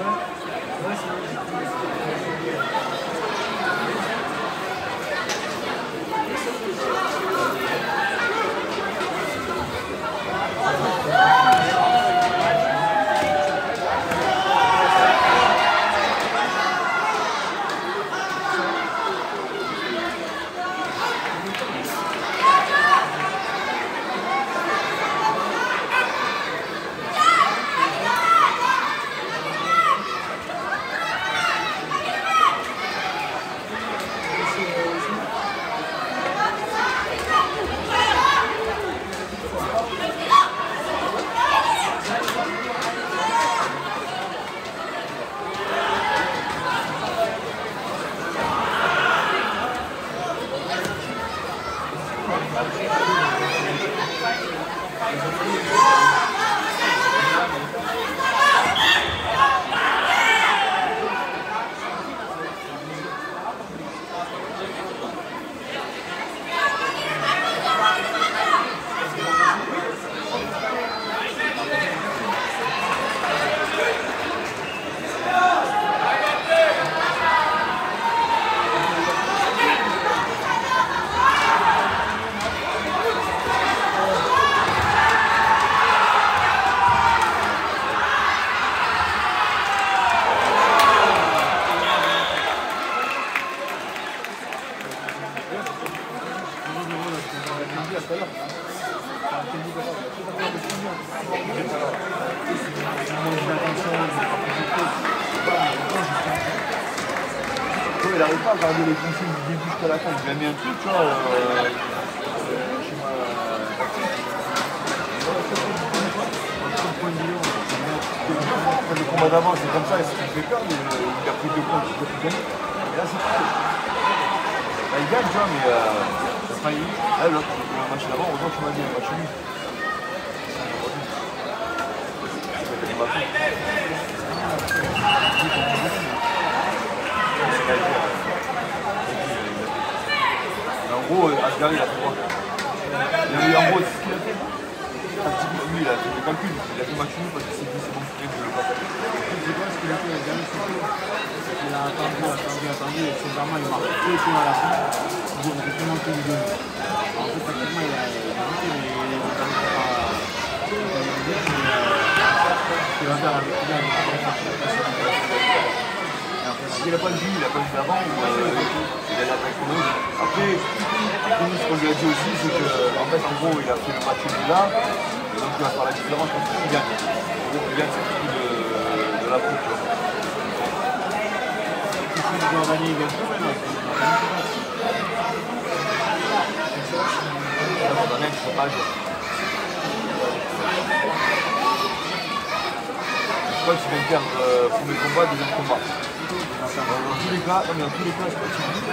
Il n'arrive pas à garder les consignes du début jusqu'à la fin. Il a mis un truc, tu vois. Le combat d'avant, c'est comme ça, et ce qui fait peur, il a pris 2 points, il peut plus gagner. Et là, c'est tout. Là, il gagne, tu vois, mais ça a failli. Là, l'autre, le match d'avant, autant tu m'as dit, le match nul. En gros, Asgari, il a fait quoi? En gros, c'est ce qu'il a fait. Lui, il a fait des calculs. Il a fait match nul parce qu'il s'est dit c'est bon, je le passe. C'est quoi ce qu'il a fait le dernier surtout? Il a attendu, et c'est vraiment il marque très tôt à la fin. Il dit effectivement que lui donne. En fait, pratiquement, il a marqué, mais il n'a pas. Il va faire avec lui. Il n'a pas le but, il n'a pas le but d'avant, il a l'attaque pour nous. Après, ce qu'on lui a dit aussi, c'est qu'en fait, en gros, il a fait le match nul là, et donc il va faire la différence parce qu'il gagne. En gros, il gagne, c'est le coup de la coupe. Il doit gagner, il gagne tout maintenant. Dans un mec, je ne sais pas dire. Je crois que tu viens de perdre premier combat, deuxième combat. Dans tous les cas, non mais dans tous les cas, c'est pas possible.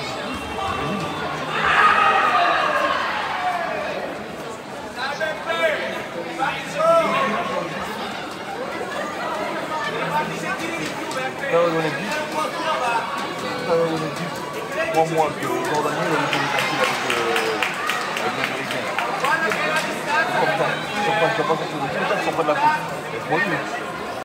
Moi, que Jordanie, il a été facile avec l'Américain. Comme ça, ils sont pas sortis de tout le temps, ils sont pas de la coupe. C'est pour lui.